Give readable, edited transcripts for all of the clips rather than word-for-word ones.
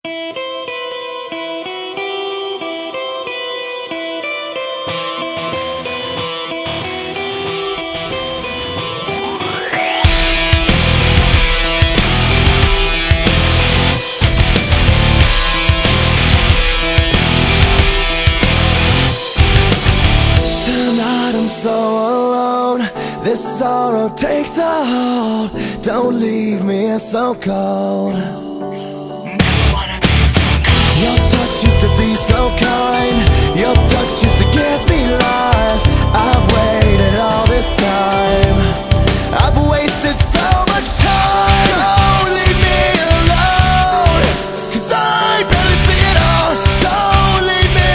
So alone, this sorrow takes a hold. Don't leave me so cold. Your touch used to be so kind. Your touch used to give me life. I've waited all this time. I've wasted so much time. Don't leave me alone, 'cause I barely see it all. Don't leave me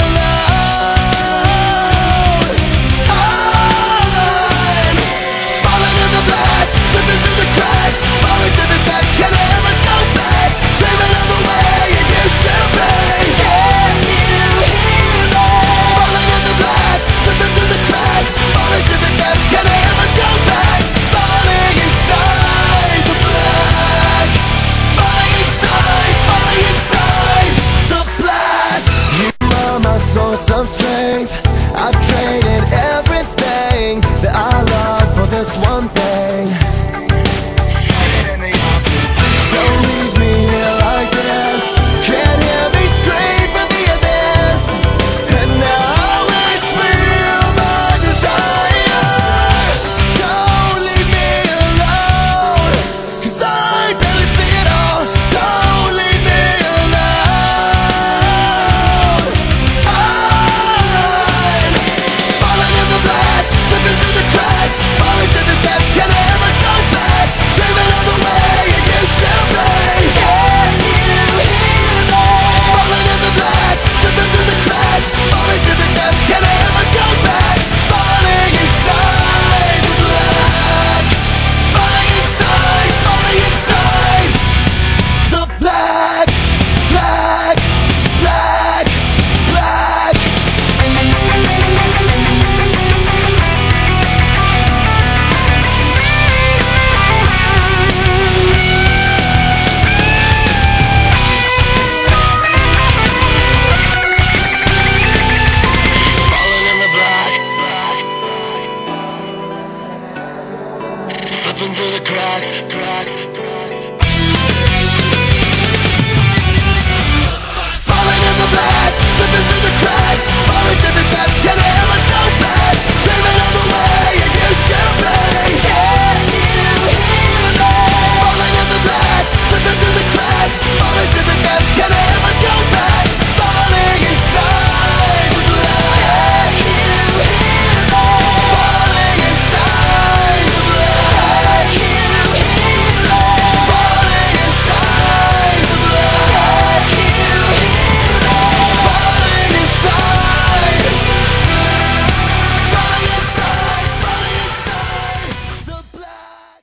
falling to the depths, can I ever go back? Dreaming of the way it used to be. Can you hear me? Falling in the black, slipping through the cracks. Falling to the depths, can I ever go back? Falling inside the black. Falling inside the black. You are my source of strength. I've traded everything that I love for this one thing. Don't leave me here like this. Can't hear me scream from the abyss. And now I wish for you my desire. Don't leave me alone, 'cause I barely see it all. Don't leave me alone. I'm falling in the black, slipping through the cracks. Falling to the depths, can I ever go back? Dreaming of the way it used to be. Can you hear me? Falling in the black, slipping through the cracks. Falling to the depths, can I ever go back? Falling inside the black. Falling inside the black. Black, black, black. Slipping through the cracks. Falling in the black, slipping through the cracks. Falling to the depths, can I ever go back? Dreaming of the way it used to be. Can you hear me? Falling in the black, slipping through the cracks. Falling to the depths, can I ever go back? Falling inside the black. Can you hear me? Falling inside the black. Can you hear me? Falling inside the black. Can you hear me? Falling inside. Falling inside the black.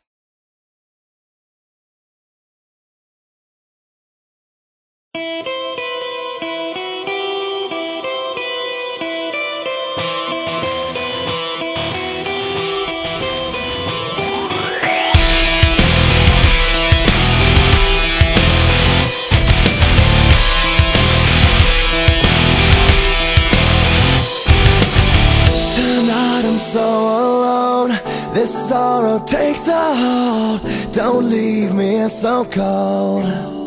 Tonight I'm so alone. This sorrow takes a hold. Don't leave me so cold.